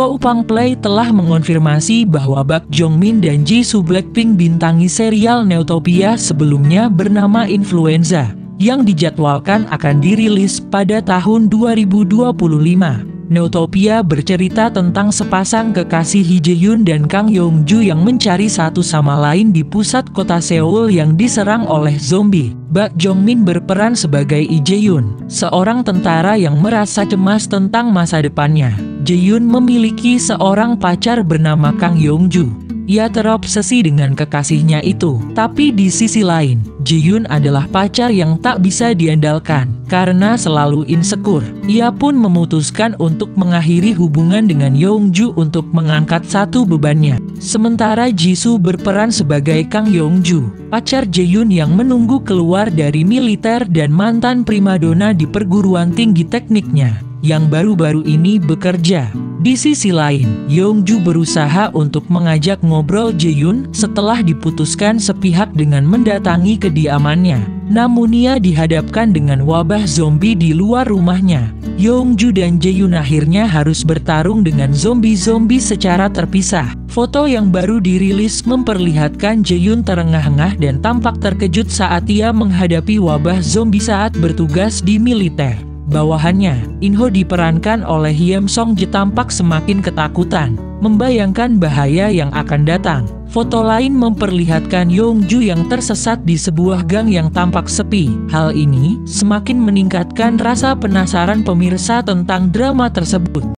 Toko Upang Play telah mengonfirmasi bahwa Bak Jongmin dan Jisoo Blackpink bintangi serial Neutopia sebelumnya bernama Influenza, yang dijadwalkan akan dirilis pada tahun 2025. Neutopia bercerita tentang sepasang kekasih Hee Jae-yoon dan Kang Yeong-ju yang mencari satu sama lain di pusat kota Seoul yang diserang oleh zombie. Bak Jongmin berperan sebagai Lee Jae-yoon, seorang tentara yang merasa cemas tentang masa depannya. Jae-yoon memiliki seorang pacar bernama Kang Yeong-ju. Ia terobsesi dengan kekasihnya itu. Tapi di sisi lain, Jae-yoon adalah pacar yang tak bisa diandalkan. Karena selalu insecure, ia pun memutuskan untuk mengakhiri hubungan dengan Yeong-ju untuk mengangkat satu bebannya. Sementara Jisoo berperan sebagai Kang Yeong-ju, pacar Jae-yoon yang menunggu keluar dari militer dan mantan primadona di perguruan tinggi tekniknya, yang baru-baru ini bekerja. Di sisi lain, Yeong-ju berusaha untuk mengajak ngobrol Jae-yoon setelah diputuskan sepihak dengan mendatangi kediamannya. Namun ia dihadapkan dengan wabah zombie di luar rumahnya. Yeong-ju dan Jae-yoon akhirnya harus bertarung dengan zombie-zombie secara terpisah. Foto yang baru dirilis memperlihatkan Jae-yoon terengah-engah dan tampak terkejut saat ia menghadapi wabah zombie saat bertugas di militer. Bawahannya, In-ho diperankan oleh Hyeom Song-ji tampak semakin ketakutan, membayangkan bahaya yang akan datang. Foto lain memperlihatkan Yeong-ju yang tersesat di sebuah gang yang tampak sepi. Hal ini semakin meningkatkan rasa penasaran pemirsa tentang drama tersebut.